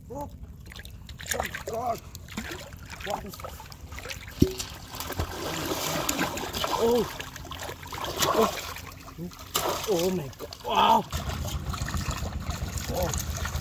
Oh, oh God! What is? Oh, oh, oh my God! Wow! Oh.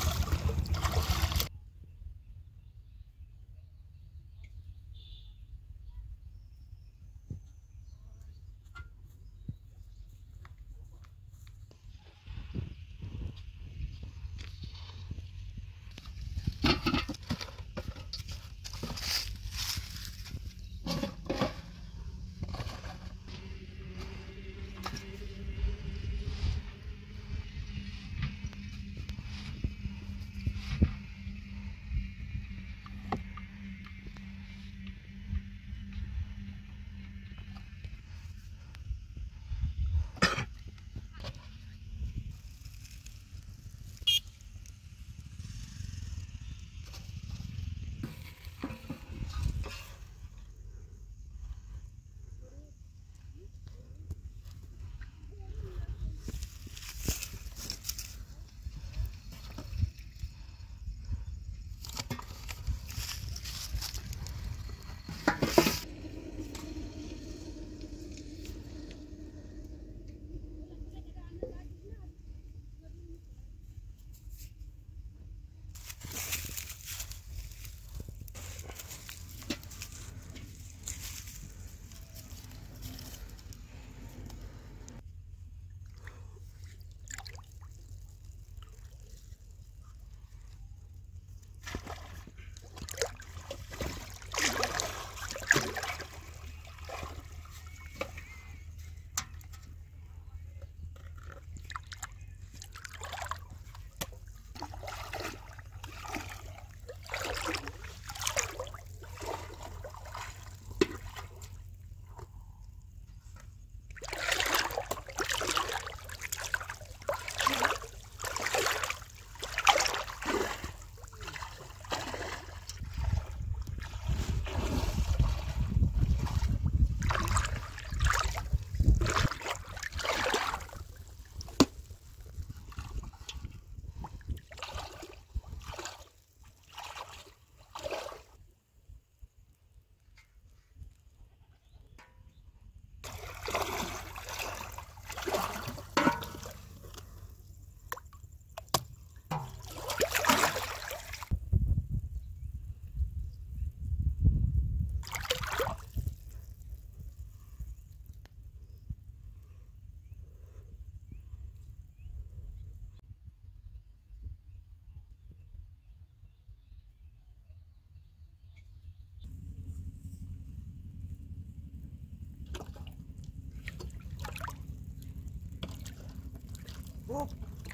Oh,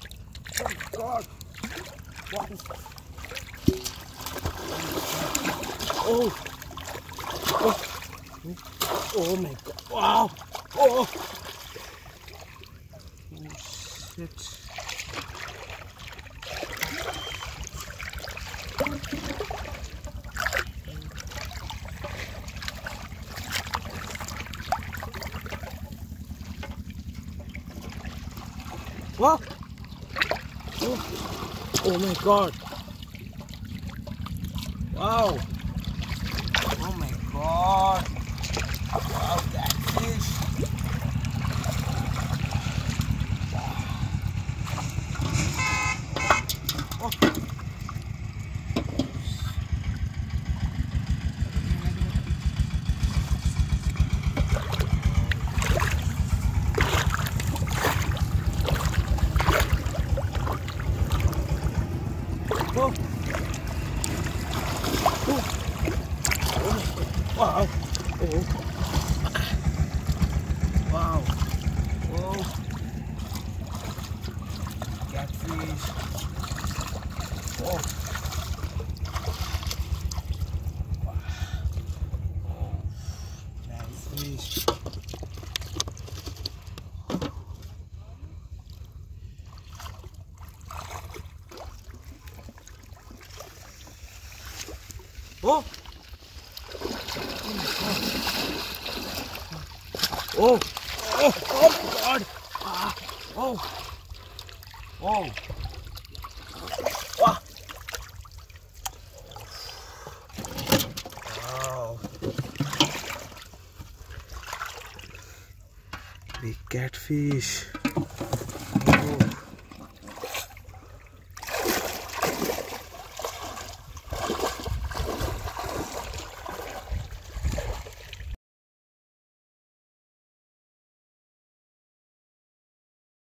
oh God! What is? Oh, oh, oh my God! Wow! Oh, oh shit! What? Oh, oh my God! Wow! Oh my God! Wow, that fish! Oh. Oh. Oh. Wow! Oh! Wow! Oh! Catfish! Oh! Wow! Oh! Nice fish! Oh! Oh! Oh! Oh God! Ah! Oh! Oh! Ah! Big catfish.